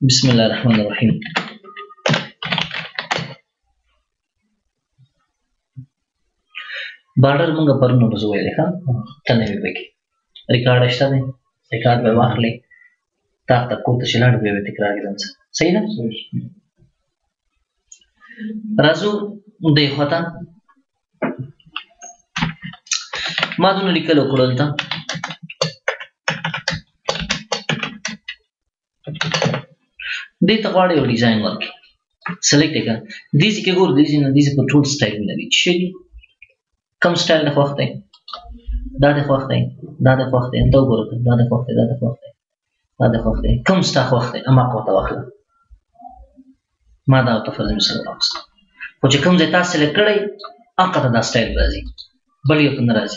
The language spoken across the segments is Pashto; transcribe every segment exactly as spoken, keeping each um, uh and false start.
بسم الله الرحمن الرحیم. بارډر موږ پرون ورځ ویلې ښه تنه وی پکې ریکارډ شته دی ریکارډ به واخلې تا ته کوته چې لاړ به تکرار کړم صحیح ده. راځو دې خواته ما دونه لیکل وکړل ته دې ته غواړي یو ډیزاین ورکړي سلیکټ کړه دې چې ګور دې نه دې په ټول سټایل نه دي چې کم سټایل د وخت دی دا د وخت دی دا د وخت دی دا وګورئ دا د وخت دی دا د وخت دی دا د وخت دی کم سټایل وخت دی اما کوته واخله ما دا په فرض مثال واخله خو چې کوم ځای تاسو سلیکټ کړئ هغه دا سټایل راځي بل یو نه راځي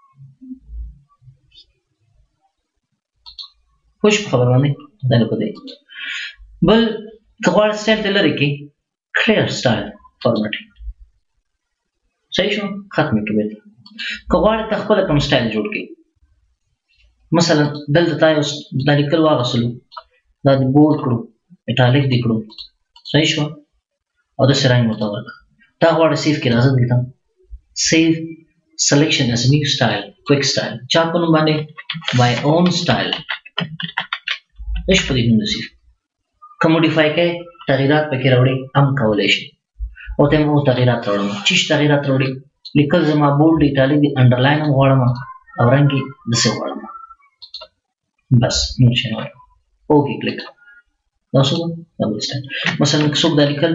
خوش خبر باندې دا نه پدې بل کغوړ سټایل ته لري کې کلیر سټایل فارمټینګ صحیح شو ختم کړئ کغوړ ته خپل کوم سټایل جوړ کړئ مثلا دلته تاسو د لیکل واغسلو دا د بولډ کړو اټالیک دی کړو صحیح شو او د سرای متورک دا غوړ سیف کې راځي دلته سیف سلیکشن as new style quick style چا په نوم باندې my own style ايش په دې نوم سیف کوموډیفای کې تغیرات پکې راوړي هم کولای شي او ته مو تغیرات راوړم چې تغیرات راوړي لیکل زما بولډ ایټالیک دی انډرلاین هم غواړم او رنګي د څه غواړم بس نو چې نو اوکې کلیک تاسو دا وسته مثلا څوک دا لیکل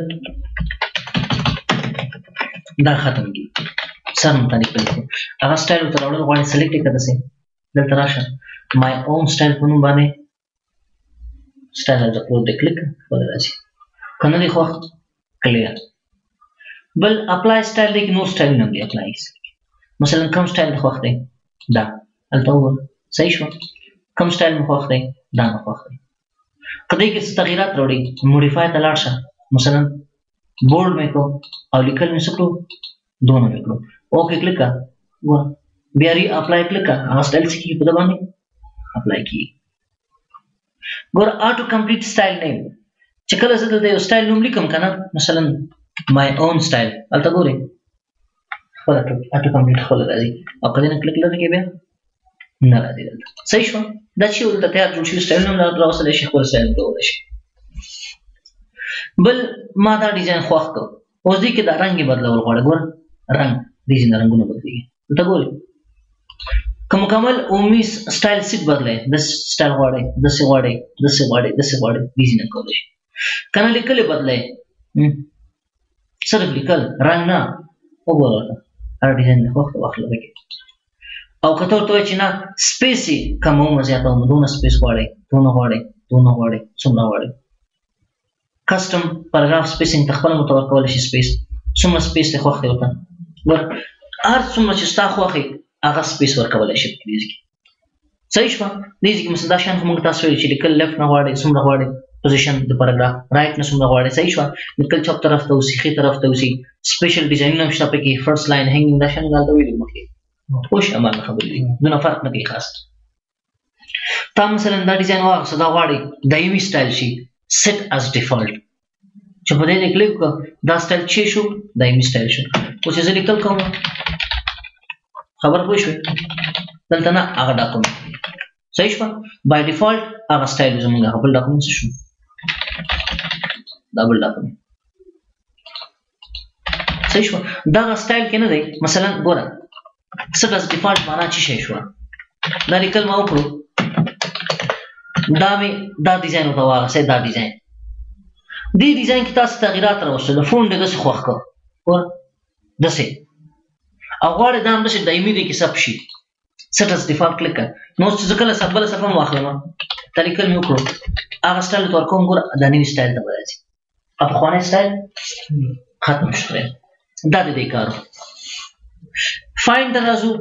دا ختم کی سم باندې کلیک هغه سټایل تر اورل غواړي سلیکټ کړه څه دلته راشه my own style په نوم باندې سټایل د پروت کلیک ولرځي کنه دی خو کلیر بل اپلای سټایل دی نو سټایل نه دی اپلای مثلا کوم سټایل خو دی دا الته و صحیح شو کوم سټایل مخ دی دا مخ دی کله کې تغیرات وروړي موډیفای ته لاړ شه مثلا بولډ مې کو او لیکل مې سکو دوه مې کړو اوکې کلیک و بیا ری اپلای کلیک هغه سټایل څخه په باندې اپلای کی ګور اټو کمپلیټ سټایل نیم چې کله زه د یو سټایل نوم لیکم کنه مثلا my own style البته ګورئ خپل اټو کمپلیټ خپل راځي او کله نه کلیک لري بیا نه راځي صحیح شو دا چې ولته تیار جوړ شي سټایل نوم راوصله شي خپل سټایل ته شي بل ما دا ډیزاین خوښ کو اوس دې کې دا رنگ بدلول غواړم ګور رنگ دې نه رنگونه بدلېږي ته ګورئ کوم مکمل اومي سټایل سیټ بدلای د سټایل غواړي د څه غواړي د څه غواړي د څه غواړي دې نه کولای شي کنه لیکل بدلای صرف لیکل رنگ نه وګورئ هر ډیزاین نه وخت واخلو کې او کته ته چې نه سپیسي کومه مزیاته مدونه سپیس غواړي دونه غواړي دونه غواړي څومره غواړي کسٹم پاراګراف سپیسینګ تخپل متوقع شي سپیس څومره سپیس ته خوښ دی وته ور هر څومره چې ستا خوښي هغه سپیس ورکول شي پلیز کی صحیح شو دې کې مثلا شان موږ تاسو ویل چې لیکل لیفت نه غواړي څومره غواړي پوزیشن د پاراګراف رائټ نه څومره غواړي صحیح شو لیکل چپ طرف ته اوسې خې طرف ته اوسې سپیشل ډیزاین نو شته پکې فرست لاین هنګینګ دا شان غلطه ویل مخکې خوش عمل خبرې دي دونه فرق نه کوي خاص تا مثلا دا ډیزاین واغ صدا غواړي دایمي سټایل شي set as default چې په دې کلیک دا سټایل چی شو دایمي سټایل شو او چې زه لیکل کوم خبر پوه شو دلته نه هغه ډاکومنت صحیح شو بای ډیفالت هغه سټایل زموږ خپل ډاکومنت شو ډبل ډاکومنت صحیح شو دا سټایل کې نه دی مثلا ګوره set as default معنا چی شي شو دا لیکل ما وکړو دا می دا ډیزاین او دا واسه دا ډیزاین دی ډیزاین کې تاسو تغیرات راوستل فونډ دغه خوښ کو ور دسه او غواړي دا هم چې دایمي دي کې سب شي set as default کلیک نو چې کله سبله صفه واخلم تلیکل مې وکړو هغه سټایل تور کوم ګور د نوی سټایل ته راځي په خوانه سټایل ختم شوه دا دې کارو find راځو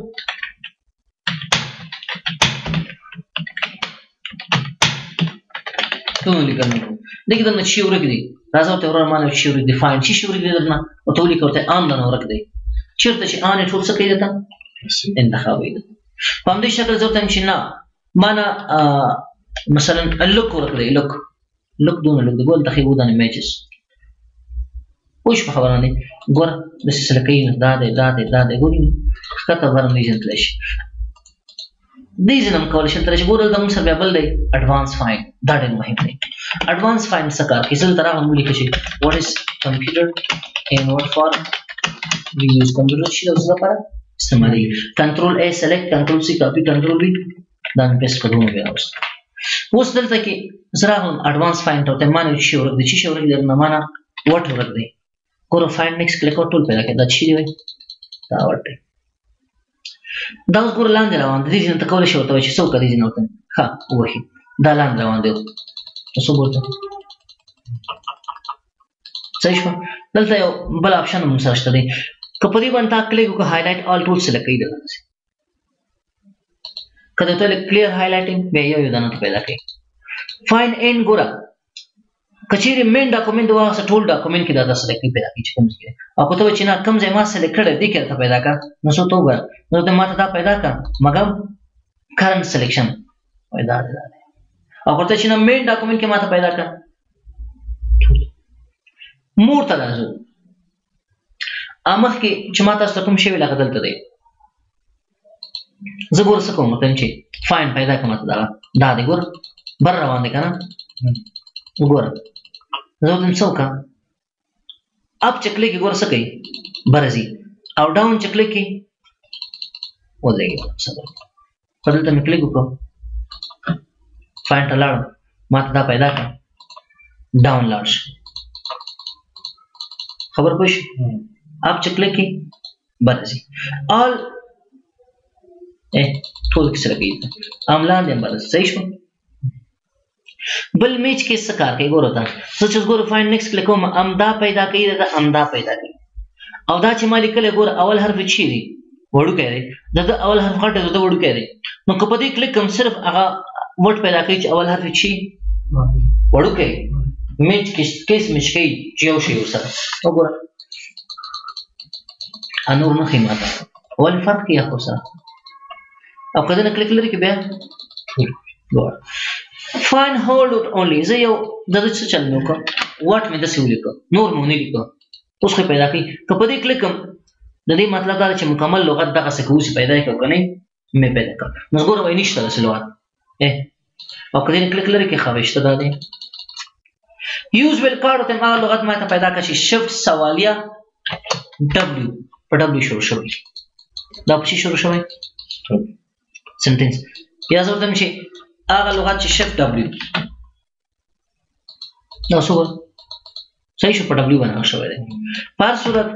ټول لیکل نو دغه د نشي ورګ دي راځو ته ورته مانو شي ورګ دي فایند شي ورګ دي درنه او ټول لیکوته ان نه ورګ دي چیرته چې ان ټول څه کوي ته انتخابي ده په دې شکل زه ته چې نه معنا مثلا اللوک ورګ دي لوک look دونه look دی ګول دخې ودان images وش په خبره نه ګور د سلکې دا دی دا دی دا دی ګوري کته ورم ریجن تلش دې ځنم کول شي تر چې ګورل د موږ سره بل دی advanced find دا ډېر مهم دی advanced find څه کار کوي زل تر هغه مولي کې what is computer in what form we use computer شي اوس لپاره استعمالي control a select control c copy control v دا پیسټ کوم بیا اوس اوس دلته کې زرا هم advanced find ته معنی شي ورته چې شي ورته درنه معنا what ورته دی ګور find next click او ټول پیدا کړه دا چی دی دا ورته دا اوس ګور لاندې روان دي چې ته کول شي ورته چې څو کړي نه وته ها وਹੀ دا لاندې روان دی تاسو ورته صحیح شو دلته یو بل آپشن هم سره دی که په دې باندې تا کلیک وکړه هایلایټ آل ټول سلیکټ کړئ دلته کله ته کلیر هایلایټینګ به یو یو دانه پیدا کړئ فاین اینڈ ګور کچېری مین ډاکومېنټ واسه ټول ډاکومېنټ کې دا تاسو لیکي پیدا کړئ چې کوم ځای او کوته چې نه کوم ځای ما سلیکټ کړی دی کې ته پیدا کړ نو څه تو وګور نو ته ماته دا پیدا کړ مګم کرنٹ سلیکشن پیدا دی او کوته چې نه مین ډاکومېنټ کې ماته پیدا کړ مور ته راځو امخ کې چې ماته څه کوم شی ویل غدل ته دی زه ګور څه کوم ته چې فاین پیدا کوم ته دا دا دی ګور بر روان دي کنه وګور زه دم څوکا اپ چکلې کې ګور څه کوي برزي او ډاون چکلې کې ولګي څه په دې ته کلیک وکړه فاین ته لاړ ماته دا پیدا کړ ډاون لاړ خبر پوه شئ اپ چکلې کې برزي all ا ټول کې سره کېږي املا دې برز صحیح شو بل میچ کې څه کار کوي ګورو تا سوچ ګورو فاین نیکسټ کلیک کوم امدا پیدا کوي دا امدا پیدا کوي او دا چې مالک له ګور اول حرف چی دی وړو کوي دا د اول حرف غټه دا وړو کوي نو کو په دې کلیک کوم صرف هغه وټ پیدا کوي چې اول حرف چی وړو کوي میچ کې کیس میچ کوي چې یو شی وسره وګوره انور نه خیماته اول فرق کې اخو سره او کله نه کلیک لري کې بیا ګور فاین هولډ اوټ اونلی زه یو د څه چل نو کو واټ مې د څه ولیکو نور مونږ نه لیکو اوس خو پیدا کړي که په دې کلیک کوم د دې مطلب دا چې مکمل لغت دغه څه کوسي پیدا کړو کنه مې پیدا کړ نو ګور وای نشته د لغت ا او کله کلیک لري کې خوښته ده دي یوز ویل کارت ته هغه لغت ما ته پیدا کړي شفت سوالیه w په w شروع شوی دا په شروع شوی سنټنس یا زه ورته شي هغه لغت چې شفت w نو څه صحیح شو په w باندې شوی دی په صورت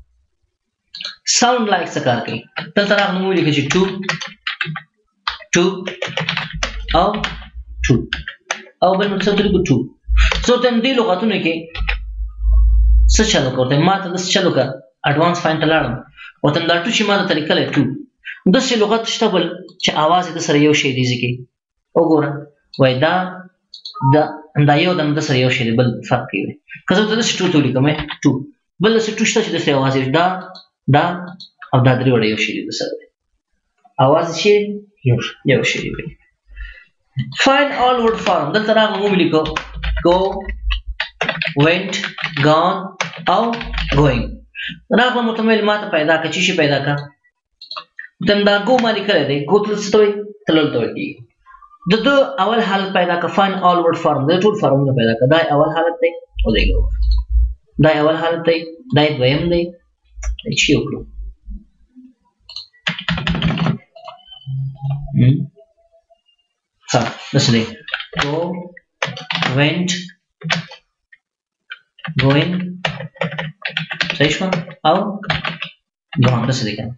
ساوند لایک څه کار کوي دلته راغلو موږ لیکو چې two two او two او بل څه درګو two څو تم دې لغتونه کې څه چالو کوته ما ته څه چالو کا اډوانس فاین تلاړم او تم دا ټو شي ما ته طریقه لې two د څه لغت شته بل چې आवाज د سره یو شی دی ځکه وګوره وای دا دا دا یو د د سره یو شی بل فرق کوي کله ته د ټو ټو لیکم ټو بل څه ټو شته چې د سره आवाज دا دا او دا درې وړ یو شی د سره आवाज شي یو یو شی دی find all word form دلته راغلو موږ لیکو go went gone او going راغلو متمل ماته پیدا کړي شي پیدا کا دم دا go معنی کړی دی go تل ستوي تلل توي د دو اول حالت پیدا کا find all word form د ټول فارمونه پیدا کا دا اول حالت دی او دی دا اول حالت دی دا دویم دی چې وکړو ها نسلی go went going صحیح شو او gone نسلی کنه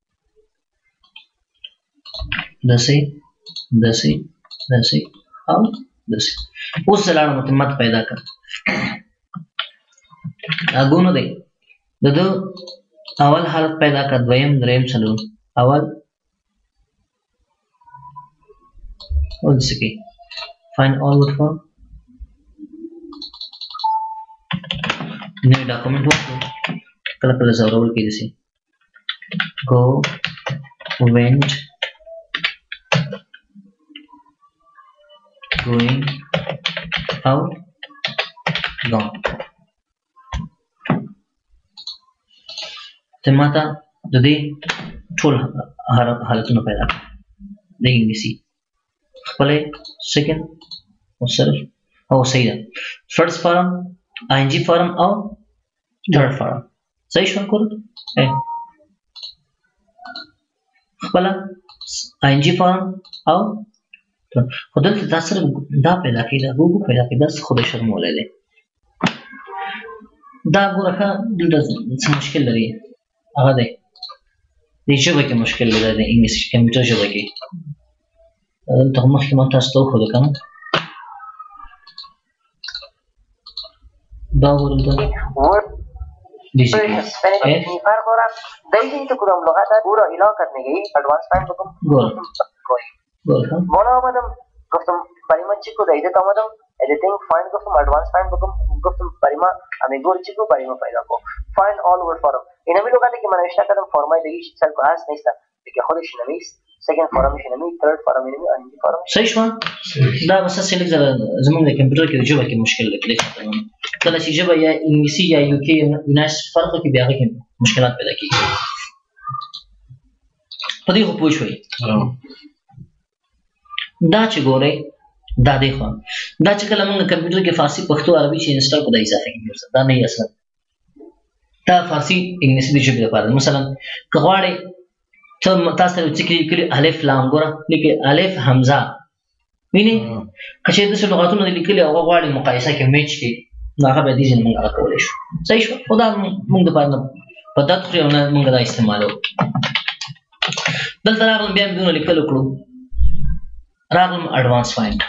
دسي دسي دسي او دسي اوس لاړه متمت پیدا کړ اګونو دی دغه اول حالت پیدا کړ دویم دریم څلور اول اول سکی find all word form new document وکړو کله کله زورول کې دي go went going out gone ته ماته د دې ټول حالتونه پیدا کړ د انګلیسي خپلې سیکنډ او صرف او صحیح ده فرست فارم آی ان جی فارم او ثرد فارم صحیح شو کور خپل آی ان جی فارم او خو دلته دا سره دا پیدا کېده ګوګو پیدا کېده خو د شرمولی دی دا ګوره ښه دلته څه مشکل لري هغه دی دې ژبه کې مشکل دی د انګلیس کمپیوټر ژبه کې دلته خو مخکې ما تاسو ته وښوده که نه دا ګوره دلته فرق हो रहा जल्दी तो कुछ हम लोग आता पूरा हिला करने गई एडवांस फाइन को कोई बोला मदम कस्टम परिमा चिको दाइते तमदम एडिटिंग फाइन को एडवांस फाइन को कस्टम परिमा हमें गोल चिको परिमा फाइन को फाइन ऑल वर्ड फॉर्म इन भी लोग आते कि मनविष्टा कदम फॉर्मा देगी सेल क्लास नहीं था लेकिन खुद शिनमी सेकंड फॉर्म शिनमी थर्ड फॉर्म शिनमी अंजी फॉर्म صحیح شو دا بس سلیکټ زمونږ د کمپیوټر کې ژبه کې مشکل لري کله چې ژبه یا انګلیسي یا یو کې وناس فرق کې بیا کې مشکلات پیدا کیږي په دې خو پوه شوي دا چې ګورئ دا دی خو دا چې کله موږ کمپیوټر کې فارسی پښتو عربي چې انسټال کړو دا اضافه کیږي دا نه اصلا دا فارسی انګلیسي د ژبې لپاره مثلا که غواړئ ته تاسو ته چې کلی الف لام ګوره لیکي الف حمزه ویني که چې د څه لغاتونو لیکلي او غواړي مقایسه کې میچ کې نو هغه به دې ځین موږ هغه کولی شو صحیح شو خو دا موږ دپاره په دت خوري او نه موږ دا استعمالوو دلته راغلم بیا مې دونه لیکل وکړو راغلم اډوانس فایند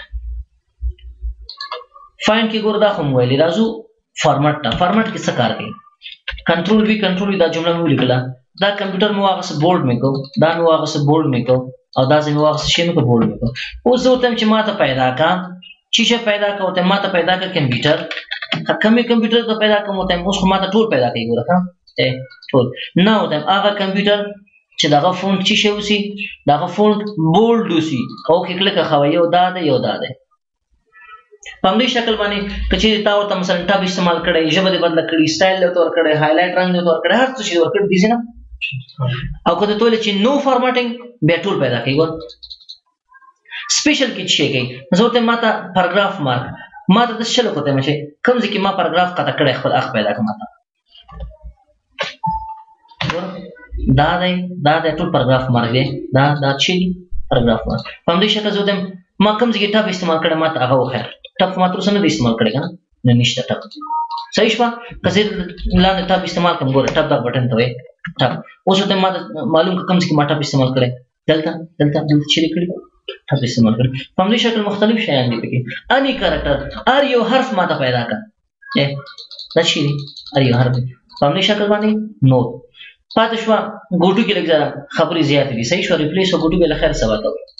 فایند کې ګوره دا خو مو ویلي راځو فارمټ ته فارمټ کې څه کار کوي کنټرول وي کنټرول وي دا جمله مې ولیکله دا کمپیوټر مو هغه څه بورډ مې کو دا مې هغه څه بورډ مې کو او دا ځای مې هغه څه شی مې کو بورډ مې کو اوس زه ورته وایم چې ما ته پیدا کا شیشه پیدا کا ورته ما ته پیدا کا کمپیوټر کمې کمپیوټر ته پیدا کوم ورته اوس خو ما ته ټول پیدا کوي ګوره ښه ټول نه ورته هغه کمپیوټر چې دغه فونټ چې شی اوسي دغه فونټ بولډ اوسي او کې کلک خوي یو دا ده یو دا ده په همدې شکل باندې که چېرې تا ورته مثلا ټب استعمال کړی ژبه دې بدله کړي سټایل دې ورته ورکړی هایلایټ رنګ دې ورته ورکړی هر څه چې ورکړي دي نه او که ته ته چې نو فارمټینګ بیا ټول پیدا کوي ګور سپیشل کې څه کوي زه ورته ما ته پاراګراف مارک ما ته د شلو کوته مې کوم ځکه ما پاراګراف قطع کړی خپل اخ پیدا کوم تا دا دی دا د ټول پاراګراف مارک دی دا دا چې پاراګراف مارک په همدې شکل زه ما کوم ځکه ټب استعمال کړم ما ته هغه وخیر ټب ما تر اوسه نه استعمال کړی کنه نه نشته ټب صحیح شو که زه لاندې ټب استعمال کوم ګوره ټب دا بټن ته وای ټب اوس ته ما معلوم کوم ځکه ما ټب استعمال کړی دلته دلته دلته چې کړی ټب استعمال کړی په همدې شکل مختلف شیان دي پکې اني کریکټر ار یو حرف ما ته پیدا کړ دا شي ار یو حرف په همدې شکل باندې نوٹ پاتې شو ګوټو کې لږ ځره خبرې زیاتې دي صحیح شو ریپلیس او ګوټو به له خیر سبا کوي